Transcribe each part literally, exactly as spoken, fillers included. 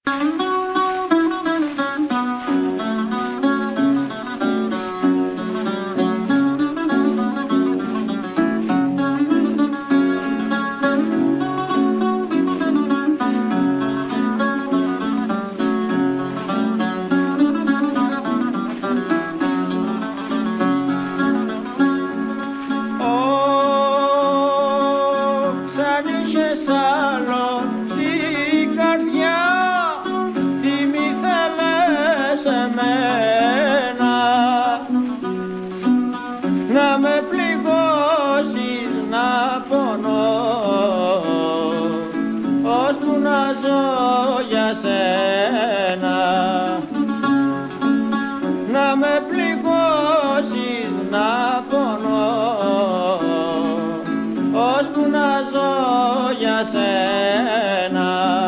Να με πληγώσεις να πονώ, ώσπου να ζω για σένα. Να με πληγώσεις να πονώ, ώσπου να ζω για σένα.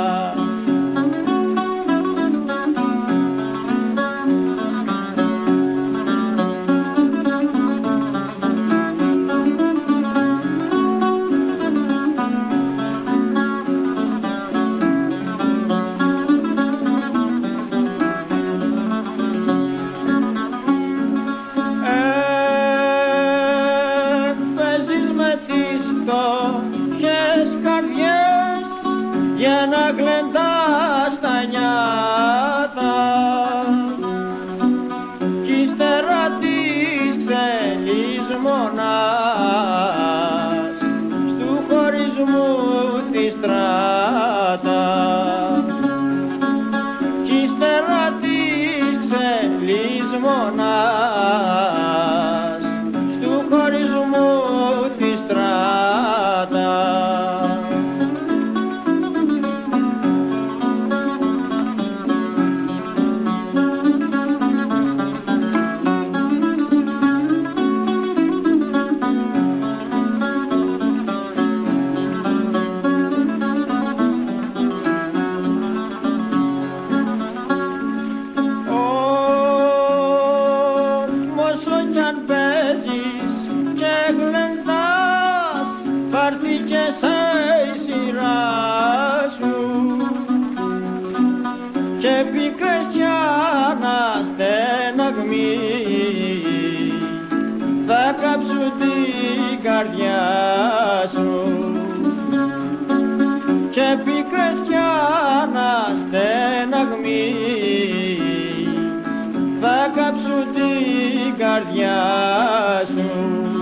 Για να γλεντάς τα νιάτα κι ύστερα της ξελής μονάς στου χωρισμού τη στράτα, κι ύστερα της ξελής μονάς στου χωρισμού τη στράτα. Πάρθει και σε η σειρά σου και πίκρες κι αναστεναγμοί θα κάψουν την καρδιά σου, και πίκρες κι αναστεναγμοί θα κάψουν την καρδιά σου.